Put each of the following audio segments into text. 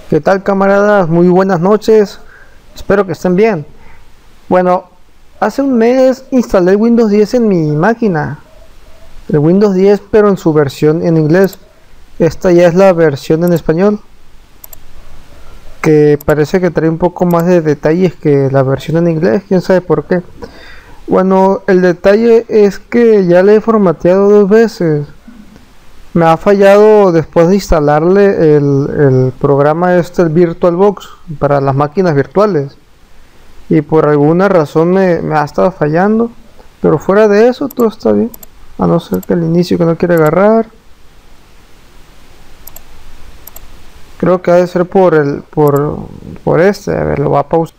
¿Qué tal, camaradas? Muy buenas noches. Espero que estén bien. Bueno, hace un mes instalé Windows 10 en mi máquina. El Windows 10, pero en su versión en inglés. Esta ya es la versión en español, que parece que trae un poco más de detalles que la versión en inglés. Quién sabe por qué. Bueno, el detalle es que ya le he formateado dos veces. Me ha fallado después de instalarle el programa el VirtualBox para las máquinas virtuales, y por alguna razón me ha estado fallando, pero fuera de eso todo está bien, a no ser que el inicio que no quiere agarrar. Creo que ha de ser por este. A ver, lo va a pausar.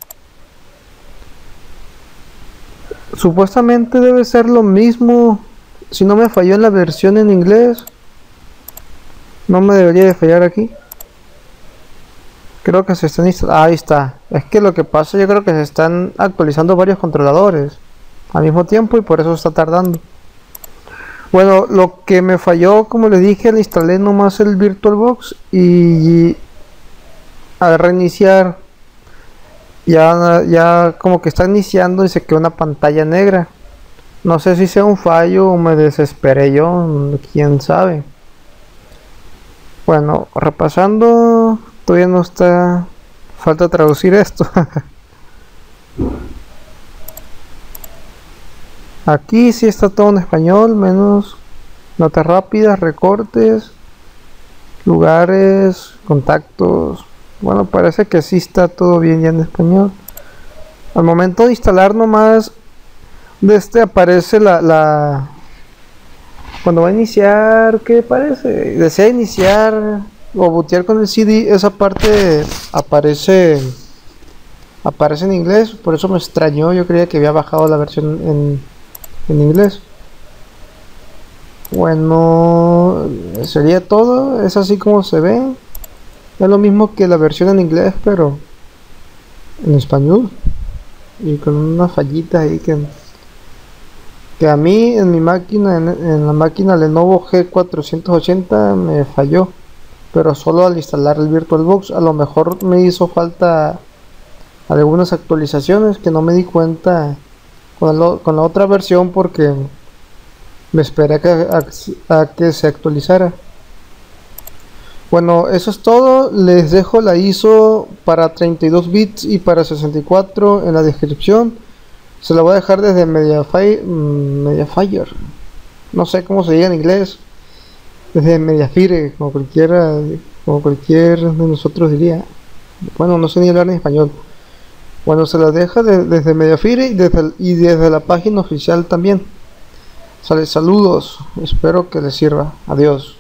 Supuestamente debe ser lo mismo. Si no me falló en la versión en inglés, no me debería de fallar aquí. Creo que se están instalando. Ahí está. Es que lo que pasa, yo creo que se están actualizando varios controladores al mismo tiempo y por eso está tardando. Bueno, lo que me falló, como les dije, le instalé nomás el VirtualBox y al reiniciar ya como que está iniciando y se quedó una pantalla negra. No sé si sea un fallo o me desesperé yo, quién sabe. Bueno, repasando, todavía no está, falta traducir esto. Aquí sí está todo en español, menos notas rápidas, recortes, lugares, contactos. Bueno, parece que sí está todo bien ya en español. Al momento de instalar nomás, aparece cuando va a iniciar, ¿qué parece? Desea iniciar o bootear con el CD, esa parte aparece en inglés, por eso me extrañó, yo creía que había bajado la versión en inglés. Bueno, sería todo, es así como se ve. Es lo mismo que la versión en inglés, pero en español y con unas fallitas ahí que a mí en mi máquina, en la máquina Lenovo G480 me falló, pero solo al instalar el VirtualBox. A lo mejor me hizo falta algunas actualizaciones que no me di cuenta con la otra versión, porque me esperé a que se actualizara. Bueno, eso es todo. Les dejo la ISO para 32 bits y para 64 en la descripción. Se la voy a dejar desde Mediafire. No sé cómo se diga en inglés. Desde Mediafire, como cualquier de nosotros diría. Bueno, no sé ni hablar en español. Bueno, se la deja desde Mediafire y desde la página oficial también. Saludos, espero que les sirva. Adiós.